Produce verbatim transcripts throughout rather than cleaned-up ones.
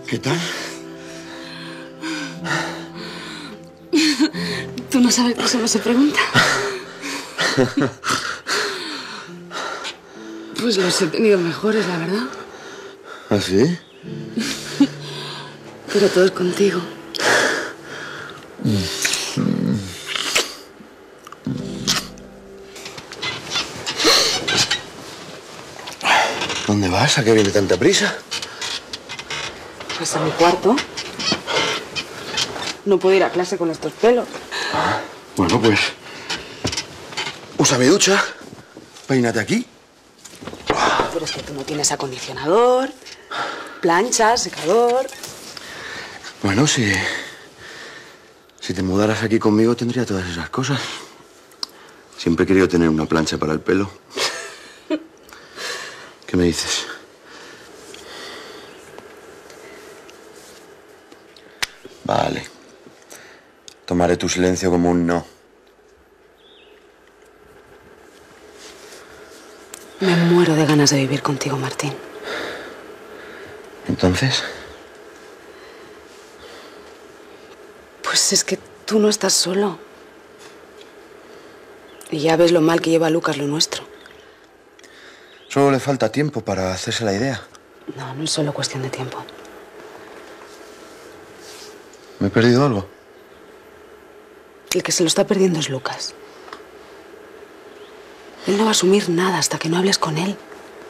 ¿Qué tal? Tú no sabes que eso no se pregunta. Pues los he tenido mejores, la verdad. ¿Ah, sí? Pero todo es contigo. ¿Dónde vas? ¿A qué viene tanta prisa? Pues a mi cuarto. No puedo ir a clase con estos pelos. Ah, bueno, pues... usa mi ducha. Peínate aquí. Pero es que tú no tienes acondicionador, plancha, secador... Bueno, si... si te mudaras aquí conmigo tendría todas esas cosas. Siempre he querido tener una plancha para el pelo. ¿Qué me dices? Vale. Tomaré tu silencio como un no. Me muero de ganas de vivir contigo, Martín. ¿Entonces? Pues es que tú no estás solo. Y ya ves lo mal que lleva Lucas lo nuestro. Solo le falta tiempo para hacerse la idea. No, no es solo cuestión de tiempo. ¿Me he perdido algo? El que se lo está perdiendo es Lucas. Él no va a asumir nada hasta que no hables con él.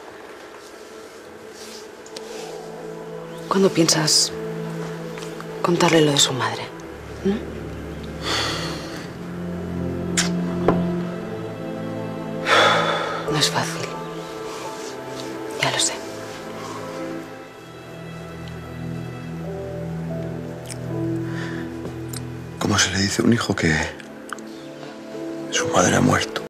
¿Cuándo piensas contarle lo de su madre? ¿Mm? No es fácil. Ya lo sé. ¿Cómo se le dice a un hijo que su madre ha muerto?